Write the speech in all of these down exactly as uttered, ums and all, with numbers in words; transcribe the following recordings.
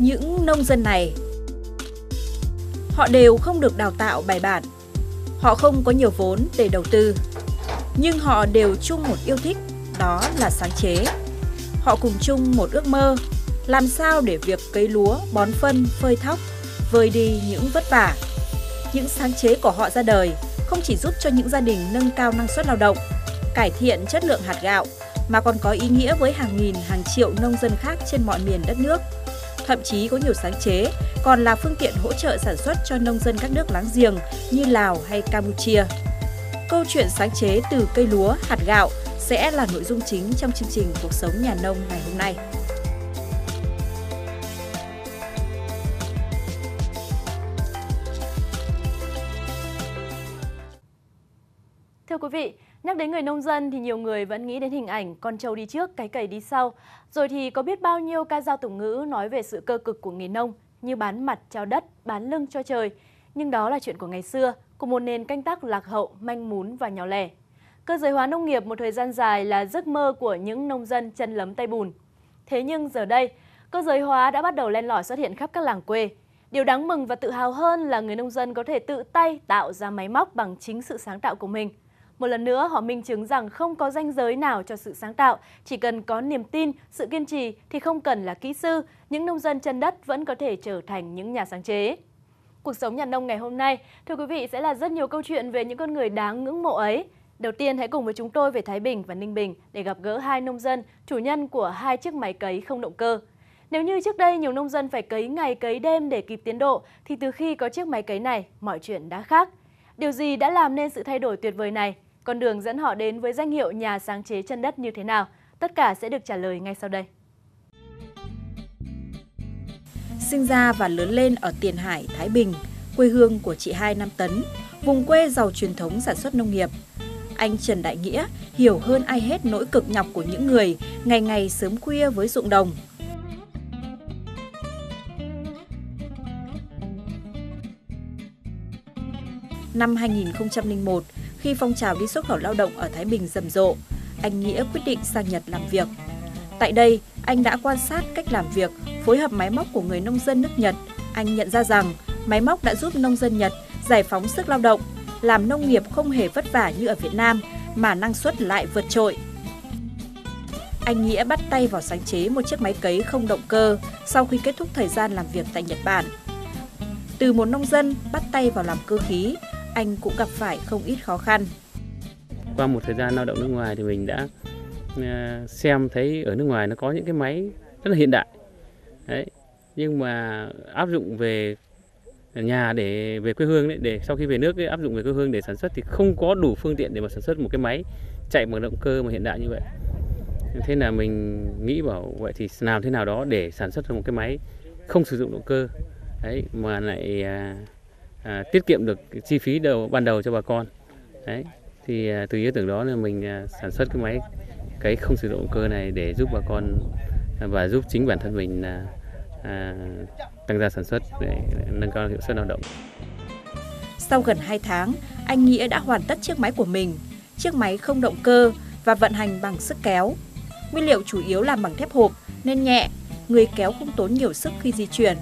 Những nông dân này, họ đều không được đào tạo bài bản, họ không có nhiều vốn để đầu tư, nhưng họ đều chung một yêu thích, đó là sáng chế. Họ cùng chung một ước mơ, làm sao để việc cấy lúa, bón phân, phơi thóc vơi đi những vất vả. Những sáng chế của họ ra đời không chỉ giúp cho những gia đình nâng cao năng suất lao động, cải thiện chất lượng hạt gạo, mà còn có ý nghĩa với hàng nghìn, hàng triệu nông dân khác trên mọi miền đất nước. Thậm chí có nhiều sáng chế còn là phương tiện hỗ trợ sản xuất cho nông dân các nước láng giềng như Lào hay Campuchia. Câu chuyện sáng chế từ cây lúa, hạt gạo sẽ là nội dung chính trong chương trình Cuộc sống nhà nông ngày hôm nay. Thưa quý vị, nhắc đến người nông dân thì nhiều người vẫn nghĩ đến hình ảnh con trâu đi trước, cái cày đi sau. Rồi thì có biết bao nhiêu ca dao tục ngữ nói về sự cơ cực của nghề nông như bán mặt cho đất, bán lưng cho trời. Nhưng đó là chuyện của ngày xưa, của một nền canh tác lạc hậu, manh mún và nhỏ lẻ. Cơ giới hóa nông nghiệp một thời gian dài là giấc mơ của những nông dân chân lấm tay bùn. Thế nhưng giờ đây, cơ giới hóa đã bắt đầu len lỏi xuất hiện khắp các làng quê. Điều đáng mừng và tự hào hơn là người nông dân có thể tự tay tạo ra máy móc bằng chính sự sáng tạo của mình. Một lần nữa, họ minh chứng rằng không có ranh giới nào cho sự sáng tạo, chỉ cần có niềm tin, sự kiên trì thì không cần là kỹ sư, những nông dân chân đất vẫn có thể trở thành những nhà sáng chế. Cuộc sống nhà nông ngày hôm nay, thưa quý vị, sẽ là rất nhiều câu chuyện về những con người đáng ngưỡng mộ ấy. Đầu tiên, hãy cùng với chúng tôi về Thái Bình và Ninh Bình để gặp gỡ hai nông dân, chủ nhân của hai chiếc máy cấy không động cơ. Nếu như trước đây nhiều nông dân phải cấy ngày cấy đêm để kịp tiến độ, thì từ khi có chiếc máy cấy này, mọi chuyện đã khác. Điều gì đã làm nên sự thay đổi tuyệt vời này? Con đường dẫn họ đến với danh hiệu nhà sáng chế chân đất như thế nào? Tất cả sẽ được trả lời ngay sau đây. Sinh ra và lớn lên ở Tiền Hải, Thái Bình, quê hương của chị Hai Nam Tấn, vùng quê giàu truyền thống sản xuất nông nghiệp. Anh Trần Đại Nghĩa hiểu hơn ai hết nỗi cực nhọc của những người ngày ngày sớm khuya với ruộng đồng. Năm hai nghìn không trăm lẻ một, khi phong trào đi xuất khẩu lao động ở Thái Bình rầm rộ, anh Nghĩa quyết định sang Nhật làm việc. Tại đây, anh đã quan sát cách làm việc, phối hợp máy móc của người nông dân nước Nhật. Anh nhận ra rằng máy móc đã giúp nông dân Nhật giải phóng sức lao động, làm nông nghiệp không hề vất vả như ở Việt Nam mà năng suất lại vượt trội. Anh Nghĩa bắt tay vào sáng chế một chiếc máy cấy không động cơ sau khi kết thúc thời gian làm việc tại Nhật Bản. Từ một nông dân bắt tay vào làm cơ khí, anh cũng gặp phải không ít khó khăn. Qua một thời gian lao động nước ngoài thì mình đã xem thấy ở nước ngoài nó có những cái máy rất là hiện đại. Đấy. Nhưng mà áp dụng về nhà để về quê hương đấy, để sau khi về nước ấy, áp dụng về quê hương để sản xuất thì không có đủ phương tiện để mà sản xuất một cái máy chạy bằng động cơ mà hiện đại như vậy. Thế là mình nghĩ bảo vậy thì làm thế nào đó để sản xuất ra một cái máy không sử dụng động cơ đấy, mà lại à, à, tiết kiệm được chi phí đầu ban đầu cho bà con. Đấy. Thì à, từ ý tưởng đó là mình à, sản xuất cái máy cái không sử dụng động cơ này để giúp bà con à, và giúp chính bản thân mình à, à, tăng gia sản xuất để nâng cao hiệu suất lao động. Sau gần hai tháng, anh Nghĩa đã hoàn tất chiếc máy của mình, chiếc máy không động cơ và vận hành bằng sức kéo. Nguyên liệu chủ yếu làm bằng thép hộp nên nhẹ, người kéo không tốn nhiều sức khi di chuyển.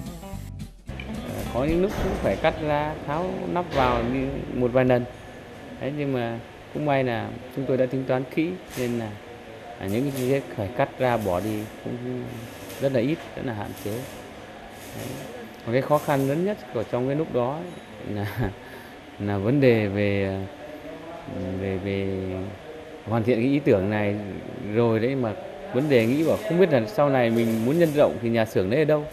Có những lúc cũng phải cắt ra, tháo nắp vào như một vài lần. Đấy, nhưng mà cũng may là chúng tôi đã tính toán kỹ nên là những cái gì phải cắt ra bỏ đi cũng rất là ít, rất là hạn chế. Đấy. Một cái khó khăn lớn nhất của trong cái lúc đó là là vấn đề về về về hoàn thiện cái ý tưởng này rồi đấy, mà vấn đề nghĩ bảo không biết là sau này mình muốn nhân rộng thì nhà xưởng đấy ở đâu.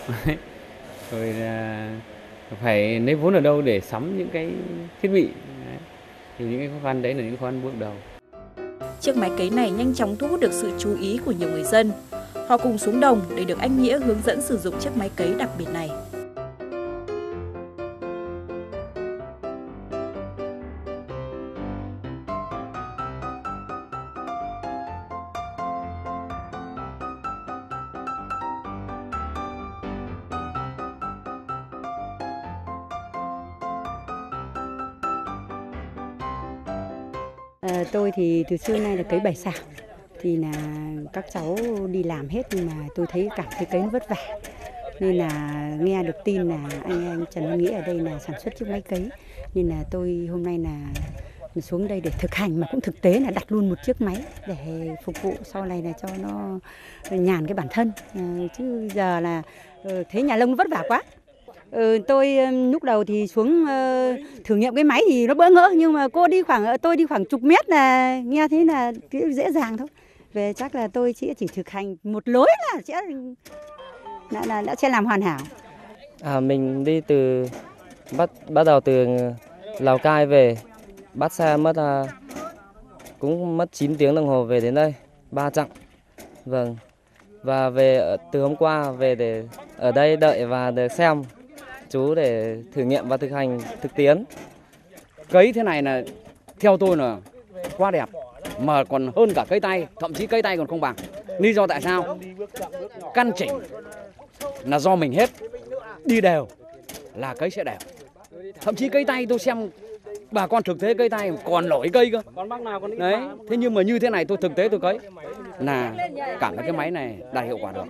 Rồi là phải lấy vốn ở đâu để sắm những cái thiết bị. Đấy. Thì những cái khó khăn đấy là những khó khăn bước đầu. Chiếc máy cấy này nhanh chóng thu hút được sự chú ý của nhiều người dân. Họ cùng xuống đồng để được anh Nghĩa hướng dẫn sử dụng chiếc máy cấy đặc biệt này. À, tôi thì từ xưa nay là cấy bảy sào, thì là các cháu đi làm hết nhưng mà tôi thấy cảm thấy cấy nó vất vả. nên là nghe được tin là anh anh Trần Văn Nghĩa ở đây là sản xuất chiếc máy cấy, nên là tôi hôm nay là xuống đây để thực hành, mà cũng thực tế là đặt luôn một chiếc máy để phục vụ sau này là cho nó nhàn cái bản thân. À, chứ giờ là thấy nhà lông nó vất vả quá. Ừ, tôi lúc đầu thì xuống uh, thử nghiệm cái máy thì nó bỡ ngỡ, nhưng mà cô đi khoảng tôi đi khoảng chục mét là nghe thấy là dễ dàng thôi. Về chắc là tôi chỉ chỉ thực hành một lối là sẽ là, là đã sẽ làm hoàn hảo. À, mình đi từ bắt bắt đầu từ Lào Cai về, bắt xe mất à, cũng mất chín tiếng đồng hồ về đến đây, ba chặng. Vâng. Và về từ hôm qua về để ở đây đợi và được xem chú để thử nghiệm và thực hành thực tiễn. Cấy thế này là theo tôi là quá đẹp, mà còn hơn cả cấy tay, thậm chí cấy tay còn không bằng. Lý do tại sao? Căn chỉnh là do mình hết, đi đều là cấy sẽ đều. Thậm chí cấy tay tôi xem bà con thực tế cấy tay còn nổi cây cơ. Đấy, thế nhưng mà như thế này tôi thực tế tôi cấy là cảm thấy cái máy này đạt hiệu quả được.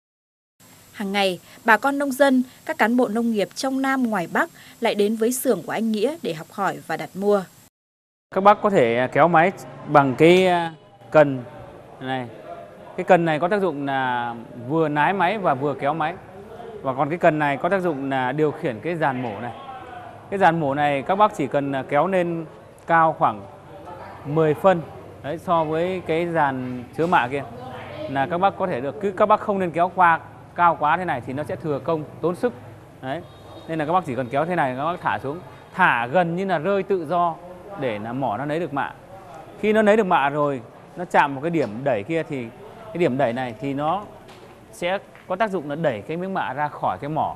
Hàng ngày, bà con nông dân, các cán bộ nông nghiệp trong Nam ngoài Bắc lại đến với xưởng của anh Nghĩa để học hỏi và đặt mua. Các bác có thể kéo máy bằng cái cần này. Cái cần này có tác dụng là vừa lái máy và vừa kéo máy. Và còn cái cần này có tác dụng là điều khiển cái dàn mổ này. Cái dàn mổ này các bác chỉ cần kéo lên cao khoảng mười phân đấy, so với cái dàn chứa mạ kia là các bác có thể được. Cứ các bác không nên kéo qua cao quá thế này thì nó sẽ thừa công, tốn sức. Đấy. Nên là các bác chỉ cần kéo thế này, các bác thả xuống, thả gần như là rơi tự do để là mỏ nó lấy được mạ. Khi nó lấy được mạ rồi, nó chạm vào cái điểm đẩy kia thì cái điểm đẩy này thì nó sẽ có tác dụng là đẩy cái miếng mạ ra khỏi cái mỏ.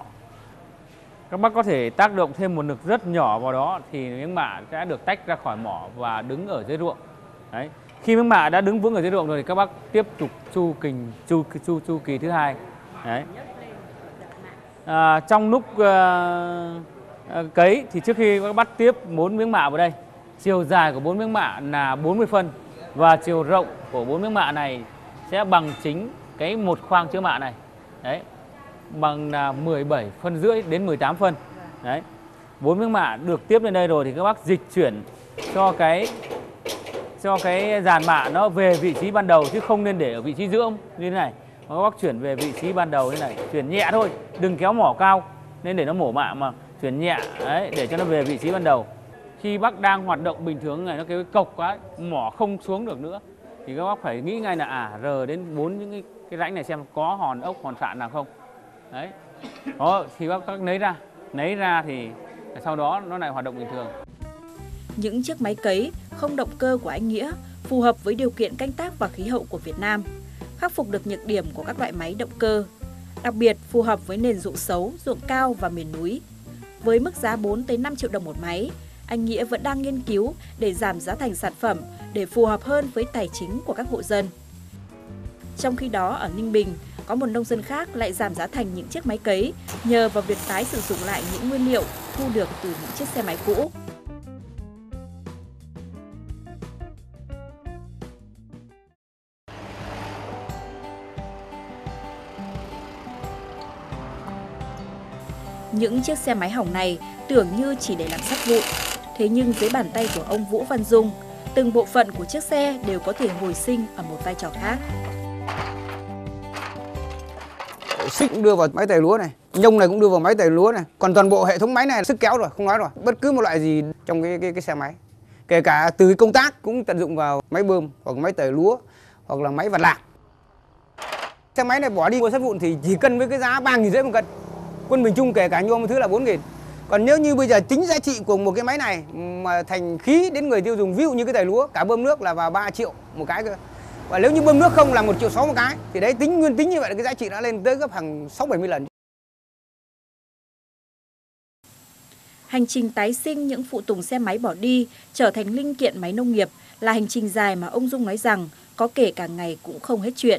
Các bác có thể tác động thêm một lực rất nhỏ vào đó thì miếng mạ sẽ được tách ra khỏi mỏ và đứng ở dưới ruộng. Đấy. Khi miếng mạ đã đứng vững ở dưới ruộng rồi thì các bác tiếp tục chu kỳ chu chu chu kỳ thứ hai. Đấy. À, trong lúc uh, cấy thì trước khi các bắt tiếp bốn miếng mạ vào đây, chiều dài của bốn miếng mạ là bốn mươi phân và chiều rộng của bốn miếng mạ này sẽ bằng chính cái một khoang chứa mạ này. Đấy. Bằng là mười bảy phân rưỡi đến mười tám phân. Đấy. Bốn miếng mạ được tiếp lên đây rồi thì các bác dịch chuyển cho cái cho cái dàn mạ nó về vị trí ban đầu, chứ không nên để ở vị trí giữa như thế này. Các bác chuyển về vị trí ban đầu như này, chuyển nhẹ thôi, đừng kéo mỏ cao nên để nó mổ mạ, mà chuyển nhẹ đấy, để cho nó về vị trí ban đầu. Khi bác đang hoạt động bình thường này, nó kêu cộc quá, mỏ không xuống được nữa thì các bác phải nghĩ ngay là à rờ đến bốn những cái, cái rãnh này xem có hòn ốc, hòn sạn nào không. Đấy. Đó, thì bác, bác lấy ra, lấy ra thì sau đó nó lại hoạt động bình thường. Những chiếc máy cấy không động cơ của anh Nghĩa phù hợp với điều kiện canh tác và khí hậu của Việt Nam, khắc phục được nhược điểm của các loại máy động cơ, đặc biệt phù hợp với nền ruộng xấu, ruộng cao và miền núi. Với mức giá bốn tới năm triệu đồng một máy, anh Nghĩa vẫn đang nghiên cứu để giảm giá thành sản phẩm để phù hợp hơn với tài chính của các hộ dân. Trong khi đó ở Ninh Bình, có một nông dân khác lại giảm giá thành những chiếc máy cấy nhờ vào việc tái sử dụng lại những nguyên liệu thu được từ những chiếc xe máy cũ. Những chiếc xe máy hỏng này tưởng như chỉ để làm sắt vụn, thế nhưng dưới bàn tay của ông Vũ Văn Dung, từng bộ phận của chiếc xe đều có thể hồi sinh ở một vai trò khác. Xích cũng đưa vào máy tẩy lúa này, nhông này cũng đưa vào máy tẩy lúa này, còn toàn bộ hệ thống máy này là sức kéo rồi, không nói rồi. Bất cứ một loại gì trong cái cái, cái xe máy, kể cả từ cái công tác cũng tận dụng vào máy bơm hoặc máy tẩy lúa hoặc là máy vặt lạc. Xe máy này bỏ đi mua sắt vụn thì chỉ cân với cái giá ba nghìn rưỡi một cân. Quân bình chung kể cả nhôm một thứ là bốn nghìn. Còn nếu như bây giờ tính giá trị của một cái máy này mà thành khí đến người tiêu dùng, ví dụ như cái tẩy lúa cả bơm nước là vào ba triệu một cái cơ. Và nếu như bơm nước không là một triệu sáu một cái thì đấy tính nguyên tính như vậy là cái giá trị đã lên tới gấp hàng sáu bảy mươi lần. Hành trình tái sinh những phụ tùng xe máy bỏ đi trở thành linh kiện máy nông nghiệp là hành trình dài mà ông Dung nói rằng có kể cả ngày cũng không hết chuyện.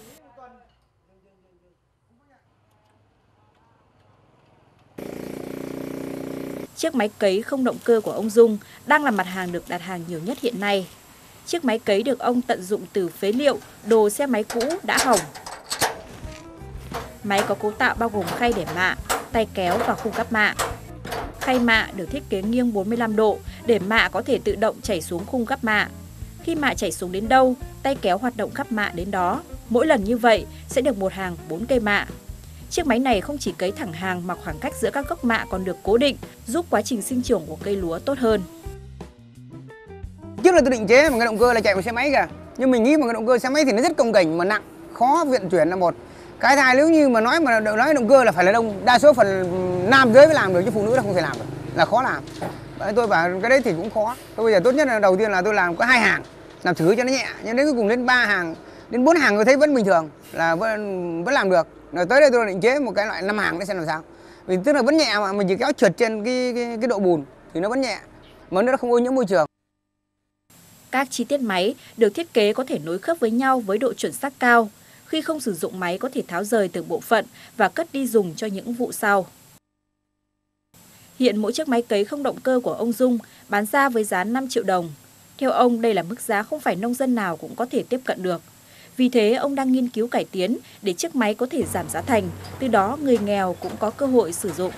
Chiếc máy cấy không động cơ của ông Dung đang là mặt hàng được đặt hàng nhiều nhất hiện nay. Chiếc máy cấy được ông tận dụng từ phế liệu, đồ xe máy cũ đã hỏng. Máy có cấu tạo bao gồm khay để mạ, tay kéo và khung cắp mạ. Khay mạ được thiết kế nghiêng bốn mươi lăm độ để mạ có thể tự động chảy xuống khung cắp mạ. Khi mạ chảy xuống đến đâu, tay kéo hoạt động cắp mạ đến đó. Mỗi lần như vậy sẽ được một hàng bốn cây mạ. Chiếc máy này không chỉ cấy thẳng hàng mà khoảng cách giữa các gốc mạ còn được cố định, giúp quá trình sinh trưởng của cây lúa tốt hơn. Trước là tôi định chế một cái động cơ là chạy một xe máy kìa. Nhưng mình nghĩ một cái động cơ xe máy thì nó rất cồng kềnh mà nặng, khó vận chuyển là một. Cái thứ hai, nếu như mà nói mà nói động cơ là phải là đông, đa số phần nam giới mới làm được chứ phụ nữ là không thể làm được, là khó làm. Tôi bảo cái đấy thì cũng khó. Tôi bây giờ tốt nhất là đầu tiên là tôi làm có hai hàng, làm thử cho nó nhẹ. Nhưng đến cuối cùng đến ba hàng, đến bốn hàng tôi thấy vẫn bình thường, là vẫn vẫn làm được. Rồi tới đây tôi định chế một cái loại năm hàng để xem làm sao. Vì tức là vẫn nhẹ mà mình chỉ kéo trượt trên cái cái, cái độ bùn thì nó vẫn nhẹ, mà nó không ô nhiễm môi trường. Các chi tiết máy được thiết kế có thể nối khớp với nhau với độ chuẩn xác cao. Khi không sử dụng máy có thể tháo rời từng bộ phận và cất đi dùng cho những vụ sau. Hiện mỗi chiếc máy cấy không động cơ của ông Dung bán ra với giá năm triệu đồng. Theo ông, đây là mức giá không phải nông dân nào cũng có thể tiếp cận được. Vì thế, ông đang nghiên cứu cải tiến để chiếc máy có thể giảm giá thành, từ đó người nghèo cũng có cơ hội sử dụng.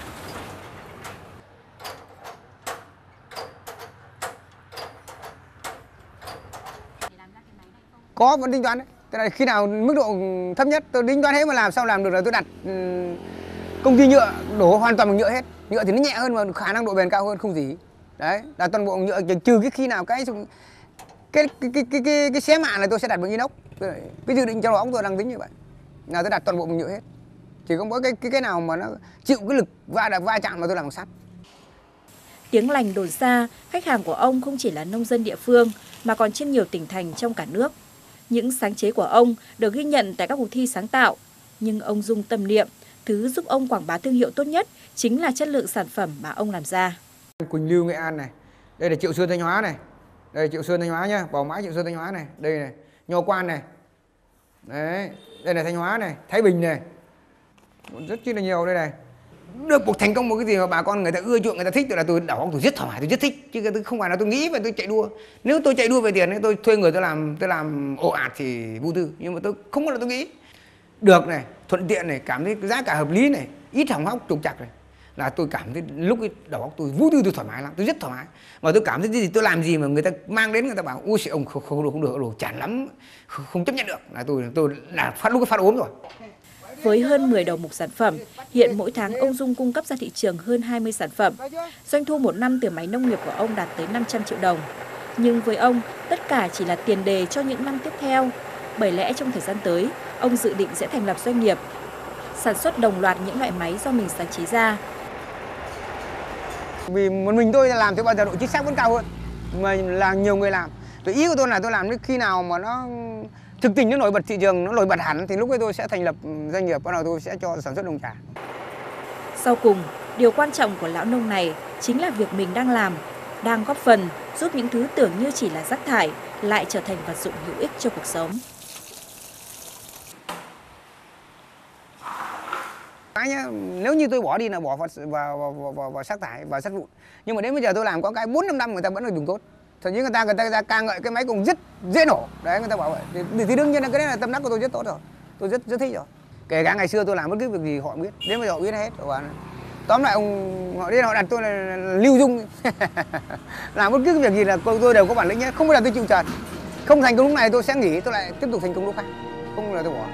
Có, vẫn tính toán đấy. Tức là khi nào mức độ thấp nhất tôi tính toán hết mà làm sao làm được là tôi đặt công ty nhựa đổ hoàn toàn bằng nhựa hết. Nhựa thì nó nhẹ hơn mà khả năng độ bền cao hơn, không gì. Đấy, là toàn bộ nhựa, trừ cái khi nào cái cái cái cái cái cái, cái xé mạ này tôi sẽ đặt bằng inox. Cái dự định cho ống tôi đang tính như vậy. Là tôi đặt toàn bộ bằng nhựa hết. Chỉ có mỗi cái cái cái nào mà nó chịu cái lực va đập va chạm mà tôi làm bằng sắt. Tiếng lành đồn xa, khách hàng của ông không chỉ là nông dân địa phương mà còn trên nhiều tỉnh thành trong cả nước. Những sáng chế của ông được ghi nhận tại các cuộc thi sáng tạo, nhưng ông Dung tâm niệm, thứ giúp ông quảng bá thương hiệu tốt nhất chính là chất lượng sản phẩm mà ông làm ra. Quỳnh Lưu Nghệ An này, đây là Triệu Sơn Thanh Hóa này, đây là Triệu Sơn Thanh Hóa nhá, Bảo Mãi Triệu Sơn Thanh Hóa này, đây này, Nho Quan này, đấy, đây là Thanh Hóa này, Thái Bình này, rất chi là nhiều đây này. Được một thành công một cái gì mà bà con người ta ưa chuộng, người ta thích, tôi là tôi đảo tôi rất thoải mái, tôi rất thích, chứ tôi không phải là tôi nghĩ và tôi chạy đua. Nếu tôi chạy đua về tiền, tôi thuê người tôi làm tôi làm ồ ạt thì vô tư, nhưng mà tôi không có là tôi nghĩ được này, thuận tiện này, cảm thấy giá cả hợp lý này, ít hỏng hóc trục trặc này, là tôi cảm thấy lúc ấy đầu óc tôi vô tư, tôi thoải mái lắm, tôi rất thoải mái. Mà tôi cảm thấy gì tôi làm gì mà người ta mang đến người ta bảo ui xì ông không, không được không được đồ chán lắm, không, không chấp nhận được, là tôi tôi là phát lúc phát ốm rồi. Với hơn mười đầu mục sản phẩm, hiện mỗi tháng ông Dung cung cấp ra thị trường hơn hai mươi sản phẩm. Doanh thu một năm từ máy nông nghiệp của ông đạt tới năm trăm triệu đồng. Nhưng với ông, tất cả chỉ là tiền đề cho những năm tiếp theo. Bởi lẽ trong thời gian tới, ông dự định sẽ thành lập doanh nghiệp, sản xuất đồng loạt những loại máy do mình sáng chế ra. Vì một mình tôi làm thì bao giờ độ chính xác vẫn cao hơn, mà là nhiều người làm. Tôi ý của tôi là tôi làm đến khi nào mà nó thực tình nó nổi bật thị trường, nó nổi bật hẳn thì lúc ấy tôi sẽ thành lập doanh nghiệp, bắt đầu tôi sẽ cho sản xuất đồng trà. Sau cùng, điều quan trọng của lão nông này chính là việc mình đang làm, đang góp phần giúp những thứ tưởng như chỉ là rác thải lại trở thành vật dụng hữu ích cho cuộc sống. Cái nhá, nếu như tôi bỏ đi là bỏ vào vào vào, vào, vào rác thải và sắt vụn, nhưng mà đến bây giờ tôi làm có cái bốn năm năm người ta vẫn là dùng tốt. Thậm chí người ta người ta, người ta ca ngợi cái máy cũng rất dễ nổ, đấy người ta bảo vậy. Thì, thì đương nhiên là cái đấy là tâm đắc của tôi rất tốt rồi, tôi rất rất thích rồi. Kể cả ngày xưa tôi làm bất cứ việc gì họ biết, đến bây giờ họ biết hết. Và tóm lại ông họ đến họ đặt tôi là, là, là Lưu Dung, làm bất cứ việc gì là tôi, tôi đều có bản lĩnh nhé, không bao giờ tôi chịu trần. Không thành công lúc này tôi sẽ nghỉ, tôi lại tiếp tục thành công lúc khác, không là tôi bỏ.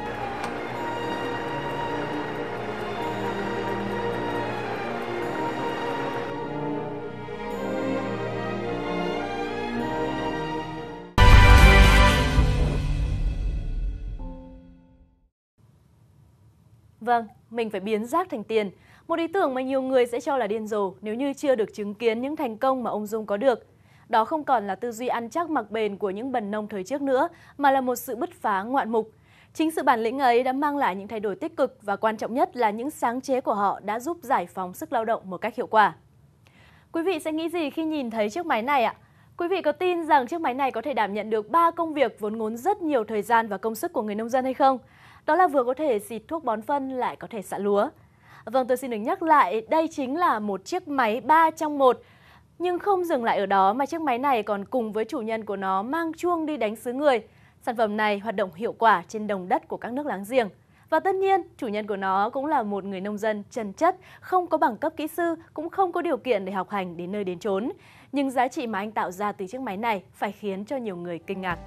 Vâng, mình phải biến rác thành tiền. Một ý tưởng mà nhiều người sẽ cho là điên rồ nếu như chưa được chứng kiến những thành công mà ông Dung có được. Đó không còn là tư duy ăn chắc mặc bền của những bần nông thời trước nữa, mà là một sự bứt phá ngoạn mục. Chính sự bản lĩnh ấy đã mang lại những thay đổi tích cực và quan trọng nhất là những sáng chế của họ đã giúp giải phóng sức lao động một cách hiệu quả. Quý vị sẽ nghĩ gì khi nhìn thấy chiếc máy này ạ? Quý vị có tin rằng chiếc máy này có thể đảm nhận được ba công việc vốn ngốn rất nhiều thời gian và công sức của người nông dân hay không? Đó là vừa có thể xịt thuốc bón phân lại có thể xạ lúa. Vâng, tôi xin được nhắc lại, đây chính là một chiếc máy ba trong một. Nhưng không dừng lại ở đó mà chiếc máy này còn cùng với chủ nhân của nó mang chuông đi đánh xứ người. Sản phẩm này hoạt động hiệu quả trên đồng đất của các nước láng giềng. Và tất nhiên, chủ nhân của nó cũng là một người nông dân chân chất, không có bằng cấp kỹ sư, cũng không có điều kiện để học hành đến nơi đến chốn. Nhưng giá trị mà anh tạo ra từ chiếc máy này phải khiến cho nhiều người kinh ngạc.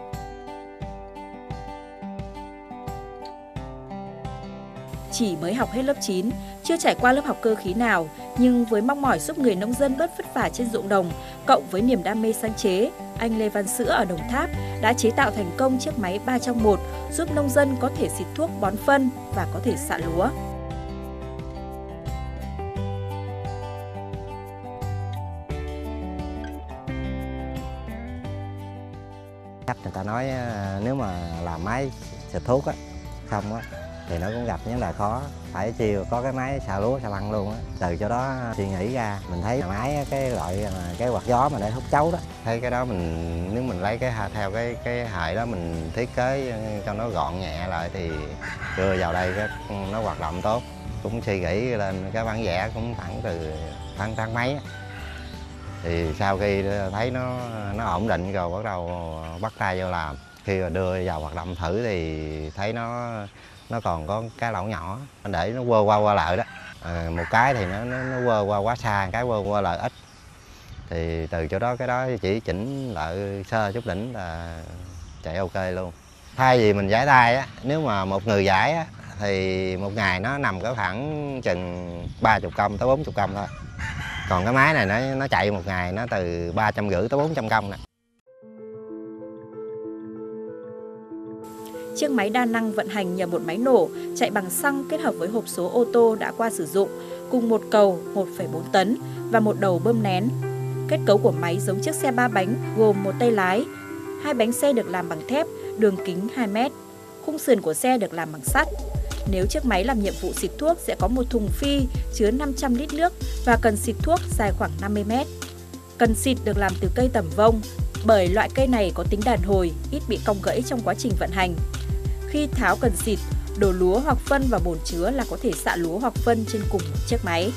Chỉ mới học hết lớp chín, chưa trải qua lớp học cơ khí nào, nhưng với mong mỏi giúp người nông dân bớt vất vả trên ruộng đồng, cộng với niềm đam mê sáng chế, anh Lê Văn Sữa ở Đồng Tháp đã chế tạo thành công chiếc máy ba trong một, giúp nông dân có thể xịt thuốc bón phân và có thể xạ lúa. Cách người ta nói nếu mà làm máy xịt thuốc á, không á, thì nó cũng gặp những vấn đề khó, phải chiều có cái máy xạ lúa xạ băng luôn á. Từ chỗ đó suy nghĩ ra, mình thấy máy cái loại cái quạt gió mà để hút chấu đó, thấy cái đó mình nếu mình lấy cái theo cái cái hệ đó mình thiết kế cho nó gọn nhẹ lại thì đưa vào đây cái nó hoạt động tốt. Cũng suy nghĩ lên cái bản vẽ cũng khoảng từ tháng tháng mấy á. Thì sau khi thấy nó nó ổn định rồi bắt đầu bắt tay vô làm. Khi mà đưa vào hoạt động thử thì thấy nó nó còn có cái lỗ nhỏ để nó quơ qua qua lại đó, à, một cái thì nó nó, nó quơ qua quá xa, cái quơ qua lại ít, thì từ chỗ đó cái đó chỉ chỉnh lại sơ chút đỉnh là chạy ok luôn. Thay vì mình giải tay á, nếu mà một người giải á thì một ngày nó nằm có khoảng chừng ba chục công tới bốn chục công thôi, còn cái máy này nó nó chạy một ngày nó từ ba trăm rưỡi tới bốn trăm công nè. Chiếc máy đa năng vận hành nhờ một máy nổ chạy bằng xăng kết hợp với hộp số ô tô đã qua sử dụng, cùng một cầu một phẩy bốn tấn và một đầu bơm nén. Kết cấu của máy giống chiếc xe ba bánh gồm một tay lái, hai bánh xe được làm bằng thép, đường kính hai mét, khung sườn của xe được làm bằng sắt. Nếu chiếc máy làm nhiệm vụ xịt thuốc sẽ có một thùng phi chứa năm trăm lít nước và cần xịt thuốc dài khoảng năm mươi mét. Cần xịt được làm từ cây tẩm vông, bởi loại cây này có tính đàn hồi, ít bị cong gãy trong quá trình vận hành. Khi tháo cần xịt, đổ lúa hoặc phân vào bồn chứa là có thể xạ lúa hoặc phân trên cùng một chiếc máy.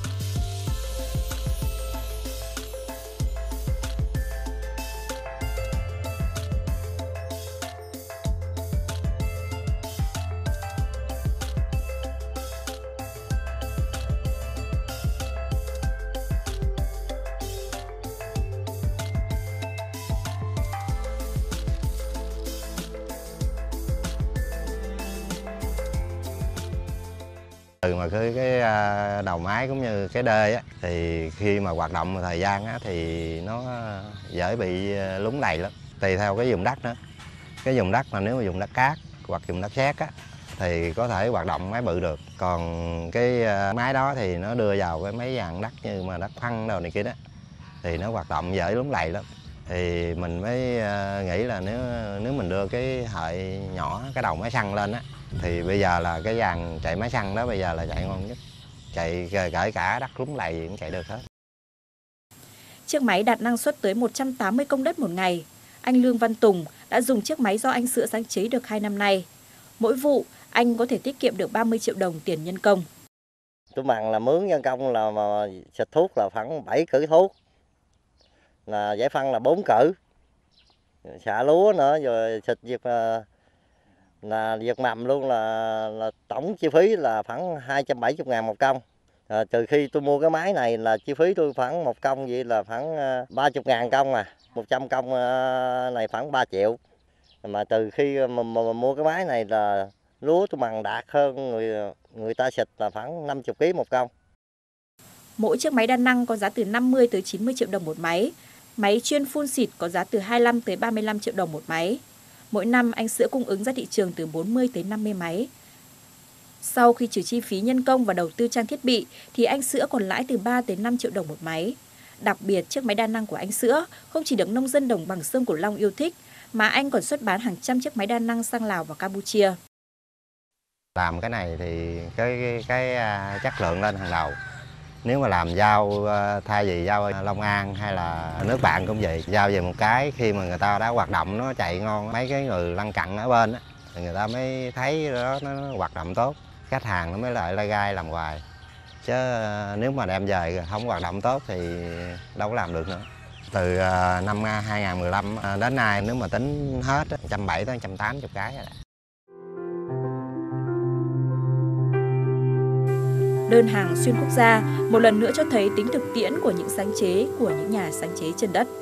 Từ mà cái, cái đầu máy cũng như cái đê á, thì khi mà hoạt động một thời gian á, thì nó dễ bị lún lầy lắm, tùy theo cái vùng đất nữa. Cái vùng đất mà nếu mà vùng đất cát hoặc vùng đất sét á, thì có thể hoạt động máy bự được. Còn cái máy đó thì nó đưa vào cái mấy dạng đất như mà đất phăng đồ này kia đó, thì nó hoạt động dễ lún lầy lắm. Thì mình mới nghĩ là nếu nếu mình đưa cái hệ nhỏ, cái đầu máy xăng lên á, thì bây giờ là cái dàn chạy máy xăng đó bây giờ là chạy ngon nhất, chạy kể cả đất lún lầy gì cũng chạy được hết. Chiếc máy đạt năng suất tới một trăm tám mươi công đất một ngày. Anh Lương Văn Tùng đã dùng chiếc máy do anh Sữa sáng chế được hai năm nay. Mỗi vụ anh có thể tiết kiệm được ba mươi triệu đồng tiền nhân công. Tôi bằng là mướn nhân công là mà xịt thuốc là khoảng bảy cử thuốc, là giải phân là bốn cử, xạ lúa nữa rồi xịt việc là việc mầm luôn là, là tổng chi phí là khoảng hai trăm bảy mươi ngàn một công. À, từ khi tôi mua cái máy này là chi phí tôi khoảng một công vậy là khoảng ba mươi ngàn công, à một trăm công này khoảng ba triệu. Mà từ khi mà, mà, mà mua cái máy này là lúa tôi bằng đạt hơn người người ta xịt là khoảng năm mươi ký một công. Mỗi chiếc máy đa năng có giá từ năm mươi tới chín mươi triệu đồng một máy. Máy chuyên phun xịt có giá từ hai mươi lăm tới ba mươi lăm triệu đồng một máy. Mỗi năm anh Sữa cung ứng ra thị trường từ bốn mươi tới năm mươi máy. Sau khi trừ chi phí nhân công và đầu tư trang thiết bị thì anh Sữa còn lãi từ ba tới năm triệu đồng một máy. Đặc biệt chiếc máy đa năng của anh Sữa không chỉ được nông dân đồng bằng Sông Cửu Long yêu thích mà anh còn xuất bán hàng trăm chiếc máy đa năng sang Lào và Campuchia. Làm cái này thì cái cái, cái chất lượng lên hàng đầu. Nếu mà làm rau thay vì rau Long An hay là nước bạn cũng vậy, rau về một cái khi mà người ta đã hoạt động nó chạy ngon, mấy cái người lân cận ở bên á thì người ta mới thấy đó nó hoạt động tốt, khách hàng nó mới lại la gai làm hoài. Chứ nếu mà đem về không hoạt động tốt thì đâu có làm được nữa. Từ năm hai nghìn không trăm mười lăm đến nay nếu mà tính hết một trăm bảy mươi tới một trăm tám mươi cái rồi đó. đơn hàng xuyên quốc gia một lần nữa cho thấy tính thực tiễn của những sáng chế của những nhà sáng chế chân đất.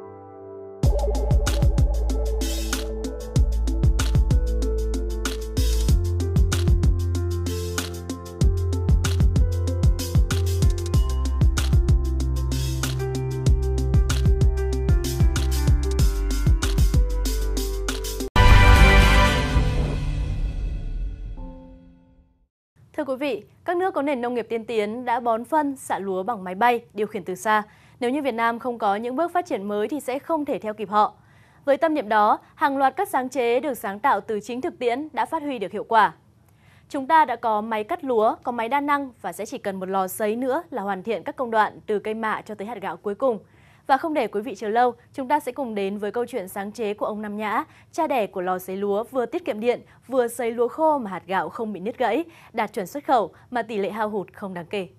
Thưa quý vị, các nước có nền nông nghiệp tiên tiến đã bón phân, xạ lúa bằng máy bay, điều khiển từ xa. Nếu như Việt Nam không có những bước phát triển mới thì sẽ không thể theo kịp họ. Với tâm niệm đó, hàng loạt các sáng chế được sáng tạo từ chính thực tiễn đã phát huy được hiệu quả. Chúng ta đã có máy cắt lúa, có máy đa năng và sẽ chỉ cần một lò sấy nữa là hoàn thiện các công đoạn từ cây mạ cho tới hạt gạo cuối cùng. Và không để quý vị chờ lâu, chúng ta sẽ cùng đến với câu chuyện sáng chế của ông Nam Nhã, cha đẻ của lò sấy lúa vừa tiết kiệm điện, vừa sấy lúa khô mà hạt gạo không bị nứt gãy, đạt chuẩn xuất khẩu mà tỷ lệ hao hụt không đáng kể.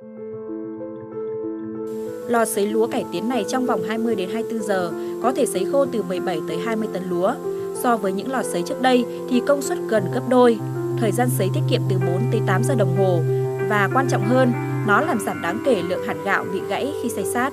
Lò sấy lúa cải tiến này trong vòng hai mươi đến hai mươi tư giờ có thể sấy khô từ mười bảy tới hai mươi tấn lúa. So với những lò sấy trước đây thì công suất gần gấp đôi, thời gian sấy tiết kiệm từ bốn tới tám giờ đồng hồ và quan trọng hơn, nó làm giảm đáng kể lượng hạt gạo bị gãy khi xay sát.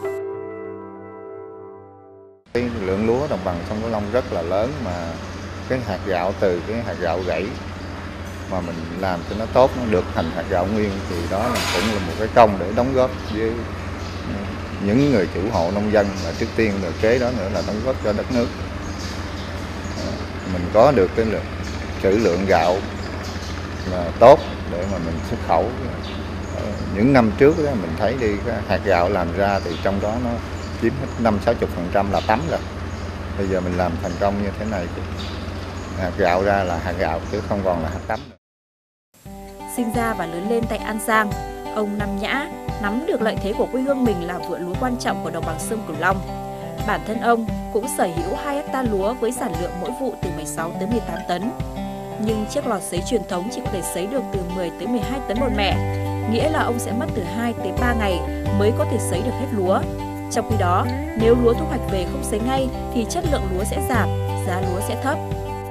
Cái lượng lúa đồng bằng sông Cửu Long rất là lớn mà cái hạt gạo từ cái hạt gạo gãy mà mình làm cho nó tốt, nó được thành hạt gạo nguyên thì đó là cũng là một cái công để đóng góp với những người chủ hộ nông dân, và trước tiên rồi kế đó nữa là đóng góp cho đất nước. Mình có được cái lượng trữ lượng gạo là tốt để mà mình xuất khẩu. Những năm trước đó, mình thấy đi cái hạt gạo làm ra thì trong đó nó chiếm hết năm sáu mươi phần trăm là tấm rồi. Bây giờ mình làm thành công như thế này thì hạt gạo ra là hạt gạo chứ không còn là hạt tấm nữa. Sinh ra và lớn lên tại An Giang, ông Nam Nhã nắm được lợi thế của quê hương mình là vựa lúa quan trọng của đồng bằng sông Cửu Long. Bản thân ông cũng sở hữu hai héc ta lúa với sản lượng mỗi vụ từ mười sáu tới mười tám tấn. Nhưng chiếc lò sấy truyền thống chỉ có thể sấy được từ mười tới mười hai tấn một mẻ, nghĩa là ông sẽ mất từ hai tới ba ngày mới có thể sấy được hết lúa. Trong khi đó, nếu lúa thu hoạch về không sấy ngay thì chất lượng lúa sẽ giảm, giá lúa sẽ thấp.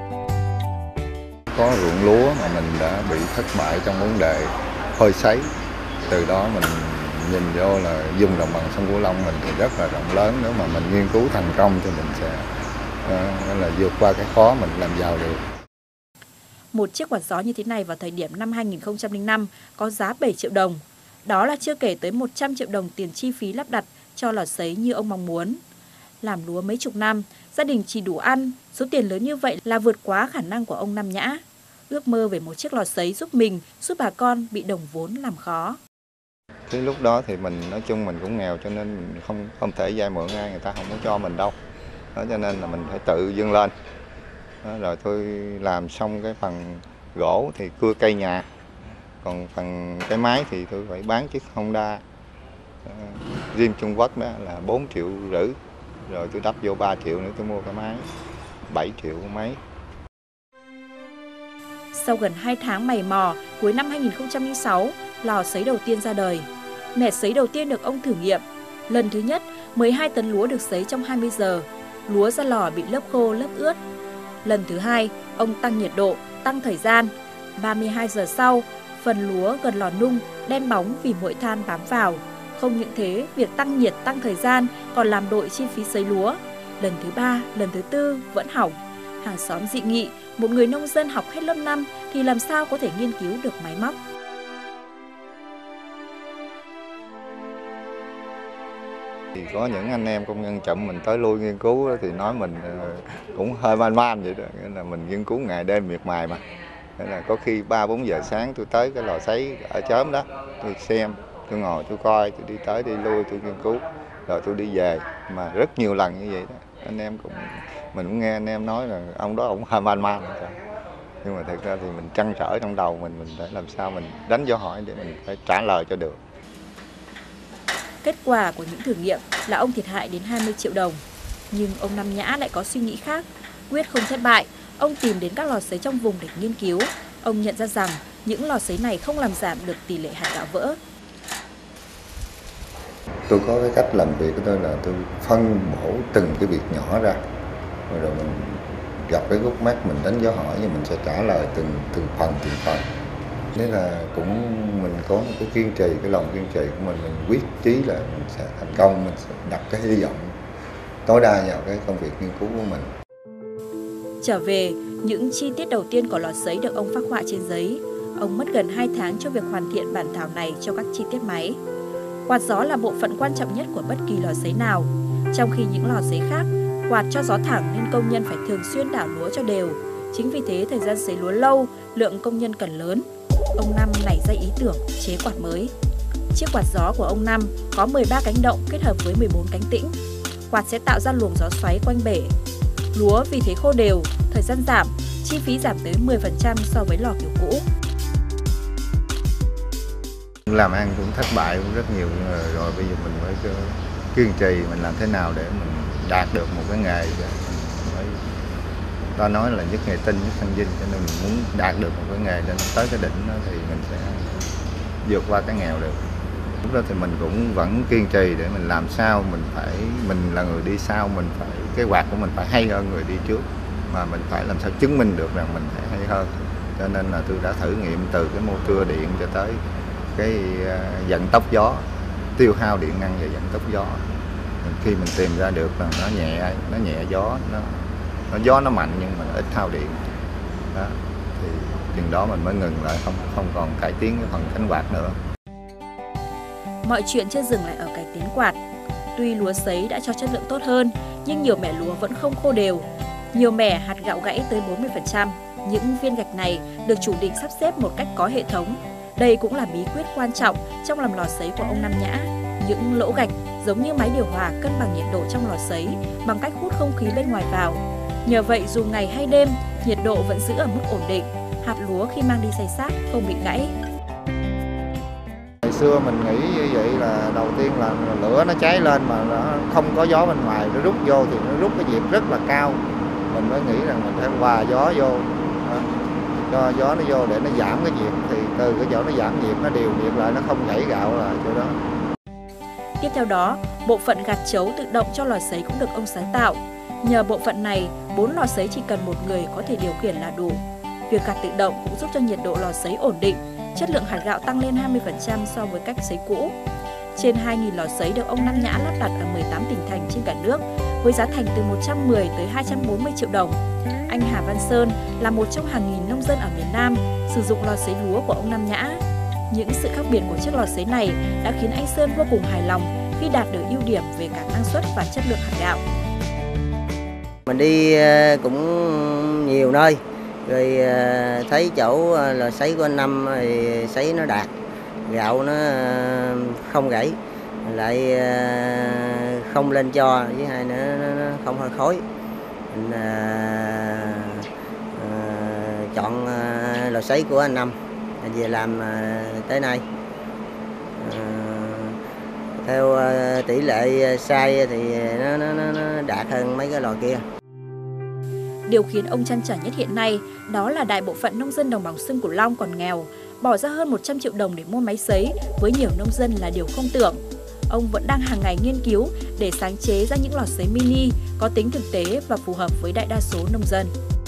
Có ruộng lúa mà mình đã bị thất bại trong vấn đề phơi sấy. Từ đó mình nhìn vô là vùng đồng bằng sông Cửu Long mình thì rất là rộng lớn. Nếu mà mình nghiên cứu thành công thì mình sẽ uh, là vượt qua cái khó, mình làm giàu được. Một chiếc quạt gió như thế này vào thời điểm năm hai nghìn không trăm lẻ năm có giá bảy triệu đồng. Đó là chưa kể tới một trăm triệu đồng tiền chi phí lắp đặt cho lò sấy như ông mong muốn. Làm lúa mấy chục năm, gia đình chỉ đủ ăn, số tiền lớn như vậy là vượt quá khả năng của ông Nam Nhã. Ước mơ về một chiếc lò sấy giúp mình, giúp bà con bị đồng vốn làm khó. Cái lúc đó thì mình nói chung mình cũng nghèo cho nên mình không không thể vay mượn ai, người ta không có cho mình đâu. Đó, cho nên là mình phải tự vươn lên. Đó, rồi tôi làm xong cái phần gỗ thì cưa cây nhà, còn phần cái máy thì tôi phải bán chiếc Honda uh, riêng Trung Quốc đó là bốn triệu rưỡi, rồi tôi đắp vô ba triệu nữa tôi mua cái máy bảy triệu mấy. Sau gần hai tháng mày mò, cuối năm hai nghìn không trăm lẻ sáu, lò sấy đầu tiên ra đời. Mẻ sấy đầu tiên được ông thử nghiệm. Lần thứ nhất, mười hai tấn lúa được sấy trong hai mươi giờ. Lúa ra lò bị lớp khô, lớp ướt. Lần thứ hai, ông tăng nhiệt độ, tăng thời gian. ba mươi hai giờ sau, phần lúa gần lò nung, đen bóng vì muỗi than bám vào. Không những thế, việc tăng nhiệt, tăng thời gian còn làm đội chi phí sấy lúa. Lần thứ ba, lần thứ tư vẫn hỏng. Hàng xóm dị nghị, một người nông dân học hết lớp năm thì làm sao có thể nghiên cứu được máy móc. Thì có những anh em công nhân chậm mình tới lui nghiên cứu thì nói mình cũng hơi man man vậy đó, nghĩa là mình nghiên cứu ngày đêm miệt mài mà. Nên là có khi ba bốn giờ sáng tôi tới cái lò sấy ở chớm đó, tôi xem, tôi ngồi tôi coi, tôi đi tới đi lui tôi nghiên cứu, rồi tôi đi về, mà rất nhiều lần như vậy đó. Anh em cũng mình cũng nghe anh em nói là ông đó ông hơi man man, nhưng mà thực ra thì mình trăn trở trong đầu mình mình phải làm sao mình đánh dấu hỏi để mình phải trả lời cho được. Kết quả của những thử nghiệm là ông thiệt hại đến hai mươi triệu đồng. Nhưng ông Nam Nhã lại có suy nghĩ khác. Quyết không thất bại, ông tìm đến các lò sấy trong vùng để nghiên cứu. Ông nhận ra rằng những lò sấy này không làm giảm được tỷ lệ hạt gạo vỡ. Tôi có cái cách làm việc của tôi là tôi phân bổ từng cái việc nhỏ ra. Rồi mình gặp cái gút mắt mình đánh dấu hỏi và mình sẽ trả lời từng từng phần từng phần. Nên là cũng mình có một cái kiên trì, cái lòng kiên trì của mình, mình quyết chí là mình sẽ thành công, mình sẽ đặt cái hy vọng tối đa vào cái công việc nghiên cứu của mình. Trở về, những chi tiết đầu tiên của lò sấy được ông phác họa trên giấy. Ông mất gần hai tháng cho việc hoàn thiện bản thảo này cho các chi tiết máy. Quạt gió là bộ phận quan trọng nhất của bất kỳ lò sấy nào. Trong khi những lò sấy khác, quạt cho gió thẳng nên công nhân phải thường xuyên đảo lúa cho đều. Chính vì thế, thời gian sấy lúa lâu, lượng công nhân cần lớn. Ông Năm nảy ra ý tưởng chế quạt mới. Chiếc quạt gió của ông Năm có mười ba cánh động kết hợp với mười bốn cánh tĩnh. Quạt sẽ tạo ra luồng gió xoáy quanh bể. Lúa vì thế khô đều, thời gian giảm, chi phí giảm tới mười phần trăm so với lò kiểu cũ. Làm ăn cũng thất bại cũng rất nhiều rồi, bây giờ mình mới kiên trì, mình làm thế nào để mình đạt được một cái nghề. Mới, ta nói là nhất nghề tinh, nhất thân vinh, cho nên mình muốn đạt được một cái nghề để tới cái đỉnh đó thì mình sẽ vượt qua cái nghèo được. Lúc đó thì mình cũng vẫn kiên trì để mình làm sao mình phải, mình là người đi sau, mình phải, cái quạt của mình phải hay hơn người đi trước, mà mình phải làm sao chứng minh được rằng mình phải hay hơn. Cho nên là tôi đã thử nghiệm từ cái motor điện cho tới cái vận tốc gió, tiêu hao điện năng và vận tốc gió. Khi mình tìm ra được là nó nhẹ, nó nhẹ gió, nó, nó gió nó mạnh nhưng mà nó ít hao điện đó, thì chừng đó mình mới ngừng lại, không không còn cải tiến cái phần cánh quạt nữa. Mọi chuyện chưa dừng lại ở cải tiến quạt. Tuy lúa sấy đã cho chất lượng tốt hơn, nhưng nhiều mẻ lúa vẫn không khô đều. Nhiều mẻ hạt gạo gãy tới bốn mươi phần trăm. Những viên gạch này được chủ định sắp xếp một cách có hệ thống. Đây cũng là bí quyết quan trọng trong làm lò sấy của ông Năm Nhã. Những lỗ gạch giống như máy điều hòa cân bằng nhiệt độ trong lò sấy bằng cách hút không khí bên ngoài vào. Nhờ vậy dù ngày hay đêm, nhiệt độ vẫn giữ ở mức ổn định. Hạt lúa khi mang đi xay xác không bị gãy. Ngày xưa mình nghĩ như vậy là đầu tiên là lửa nó cháy lên mà nó không có gió bên ngoài, nó rút vô thì nó rút cái nhiệt rất là cao. Mình mới nghĩ rằng mình phải hòa gió vô, cho gió nó vô để nó giảm cái nhiệt, thì từ cái gió nó giảm nhiệt, nó điều nhiệt lại, nó không gãy gạo là chỗ đó. Tiếp theo đó, bộ phận gạt chấu tự động cho lò sấy cũng được ông sáng tạo. Nhờ bộ phận này, bốn lò sấy chỉ cần một người có thể điều khiển là đủ. Việc gạt tự động cũng giúp cho nhiệt độ lò sấy ổn định, chất lượng hạt gạo tăng lên hai mươi phần trăm so với cách sấy cũ. Trên hai nghìn lò sấy được ông Năm Nhã lắp đặt ở mười tám tỉnh thành trên cả nước, với giá thành từ một trăm mười tới hai trăm bốn mươi triệu đồng. Anh Hà Văn Sơn là một trong hàng nghìn nông dân ở miền Nam sử dụng lò sấy lúa của ông Năm Nhã. Những sự khác biệt của chiếc lò sấy này đã khiến anh Sơn vô cùng hài lòng khi đạt được ưu điểm về cả năng suất và chất lượng hạt gạo. Mình đi cũng nhiều nơi, rồi thấy chỗ lò sấy của anh Năm thì sấy nó đạt, gạo nó không gãy, lại không lên cho, với hai nữa nó không hơi khói. Mình à, à, chọn à, lò sấy của anh Năm về làm à, tới nay. À, theo à, tỷ lệ sai thì nó, nó, nó đạt hơn mấy cái lò kia. Điều khiến ông trăn trở nhất hiện nay đó là đại bộ phận nông dân đồng bằng sông Cửu Long còn nghèo, bỏ ra hơn một trăm triệu đồng để mua máy sấy với nhiều nông dân là điều không tưởng. Ông vẫn đang hàng ngày nghiên cứu để sáng chế ra những lò sấy mini có tính thực tế và phù hợp với đại đa số nông dân.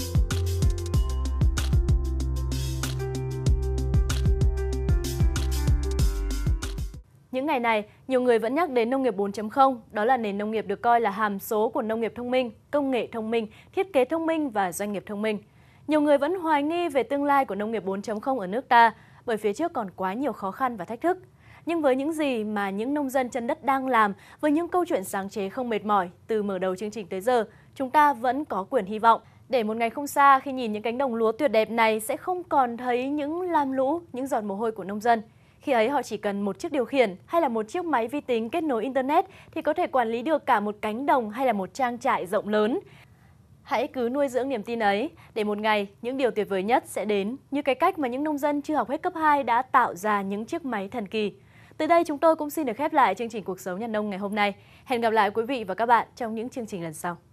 Những ngày này, nhiều người vẫn nhắc đến nông nghiệp bốn chấm không, đó là nền nông nghiệp được coi là hàm số của nông nghiệp thông minh, công nghệ thông minh, thiết kế thông minh và doanh nghiệp thông minh. Nhiều người vẫn hoài nghi về tương lai của nông nghiệp bốn chấm không ở nước ta, bởi phía trước còn quá nhiều khó khăn và thách thức. Nhưng với những gì mà những nông dân chân đất đang làm, với những câu chuyện sáng chế không mệt mỏi từ mở đầu chương trình tới giờ, chúng ta vẫn có quyền hy vọng. Để một ngày không xa, khi nhìn những cánh đồng lúa tuyệt đẹp này sẽ không còn thấy những lam lũ, những giọt mồ hôi của nông dân. Khi ấy họ chỉ cần một chiếc điều khiển hay là một chiếc máy vi tính kết nối Internet thì có thể quản lý được cả một cánh đồng hay là một trang trại rộng lớn. Hãy cứ nuôi dưỡng niềm tin ấy, để một ngày những điều tuyệt vời nhất sẽ đến, như cái cách mà những nông dân chưa học hết cấp hai đã tạo ra những chiếc máy thần kỳ. Từ đây chúng tôi cũng xin được khép lại chương trình Cuộc sống nhà nông ngày hôm nay. Hẹn gặp lại quý vị và các bạn trong những chương trình lần sau.